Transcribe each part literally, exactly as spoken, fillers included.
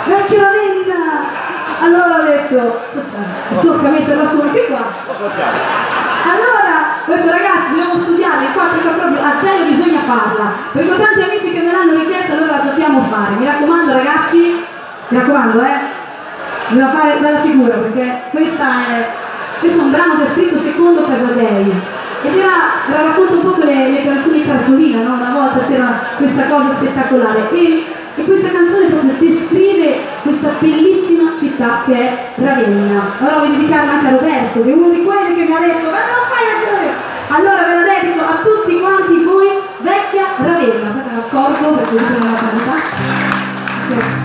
vecchio Ravenna! Allora ho detto, tocca metterla su anche qua. Allora ho detto ragazzi, dobbiamo studiare il quattro quattro a zero, bisogna farla, perché ho tanti amici che me l'hanno richiesta, allora la dobbiamo fare. Mi raccomando ragazzi, mi raccomando eh, bisogna fare bella figura, perché questa è, questo è un brano che ha scritto secondo Casadei. Ed era, era racconto un po' le, le canzoni cartolina, no? Una volta c'era questa cosa spettacolare e, e questa canzone proprio descrive questa bellissima città che è Ravenna. Allora voglio dedicarla anche a Roberto, che è uno di quelli che mi ha detto ma non fai a te! Allora ve la dedico a tutti quanti voi, vecchia Ravenna. Fate un accordo per questa è la qualità.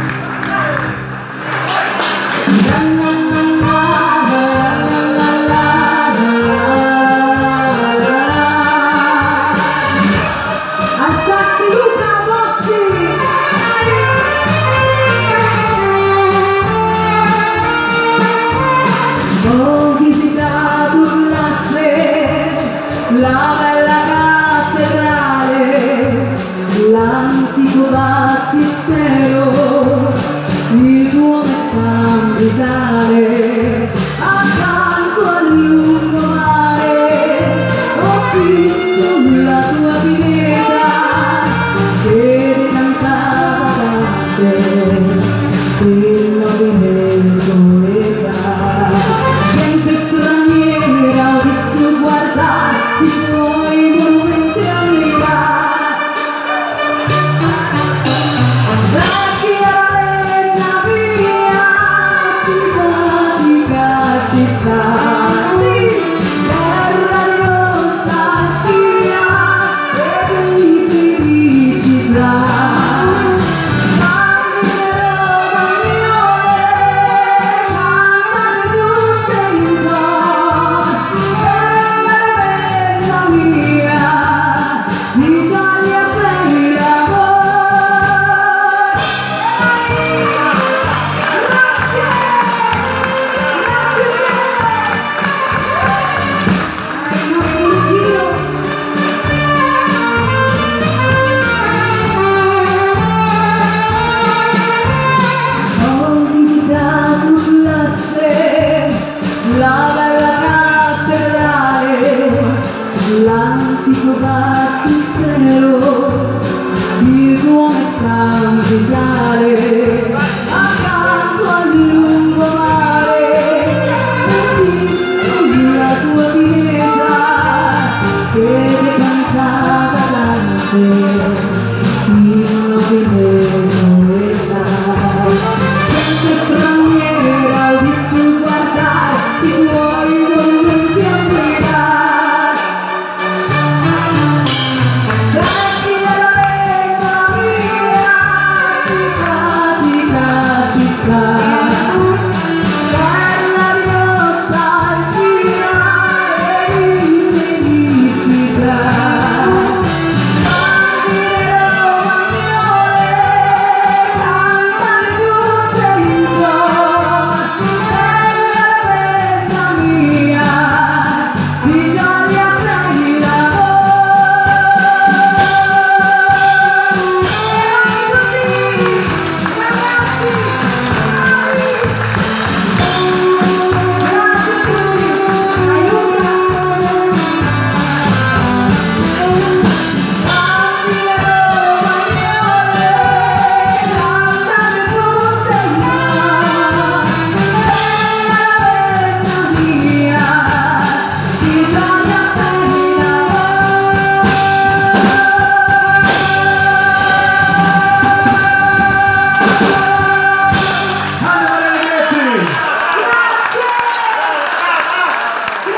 La bella cattedrale, l'antico battistero, il Duomo San Vitale, accanto al lungomare, ho visto la tua pineta che cantava da te, il movimento età. Gente straniera ho visto guardare i tuoi monumenti a mirare. Vecchia Ravenna mia, simpatica città, sì, terra di nostalgia e di felicità. La bella cattedrale, l'antico battistero, il Duomo San Vitale, accanto al lungomare, ho visto la tua pineta che cantava Dante, il movimento età. Gente straniera ho visto guardare i tuoi monumenti a mirare. Vecchia Ravenna mia, simpatica città, terra di nostalgia e di felicità.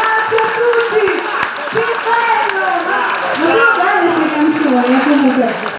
Comunque